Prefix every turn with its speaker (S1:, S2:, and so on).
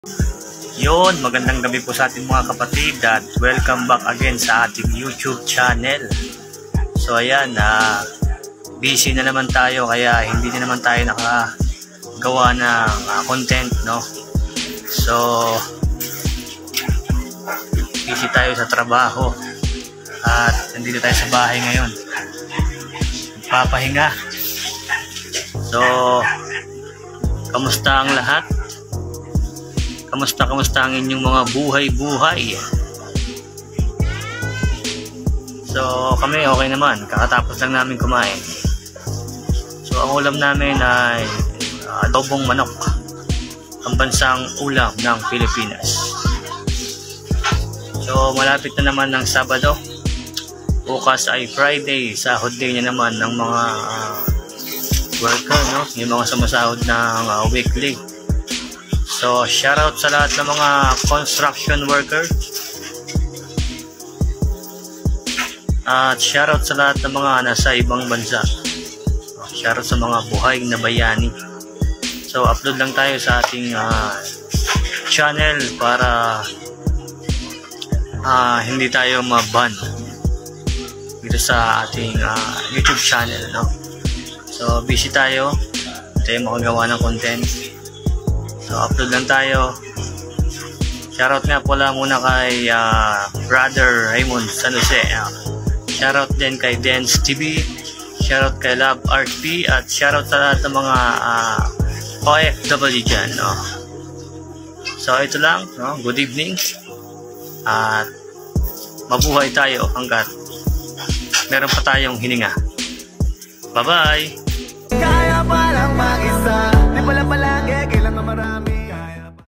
S1: Yun, magandang gabi po sa ating mga kapatid at welcome back again sa ating YouTube channel. So ayan, busy na naman tayo kaya hindi na naman tayo nakagawa ng content, no? So busy tayo sa trabaho at nandito tayo sa bahay ngayon. Papahinga. So kamusta ang lahat? Kamusta ang inyong mga buhay-buhay? So kami okay naman, kakatapos lang namin kumain. So ang ulam namin ay adobong manok, ang bansang ulam ng Pilipinas. So malapit na naman ng Sabado, bukas ay Friday, sahod day na naman ng mga worker, no? Yung mga sumasahod ng weekly. So, shoutout sa lahat ng mga construction worker. At shoutout sa lahat ng mga nasa ibang bansa. Shoutout sa mga buhay na bayani. So, upload lang tayo sa ating channel para hindi tayo ma-ban dito sa ating YouTube channel, no? So, busy tayo. Hindi tayo makagawa ng content. So, upload lang tayo. Shoutout nga pala muna kay Brother Raymond San Jose. Shoutout din kay Dance TV. Shoutout kay Love RP. At shoutout sa lahat ng mga OFW dyan, no? So, ito lang, no? Good evening. At mabuhay tayo hanggat meron pa tayong hininga. Bye-bye!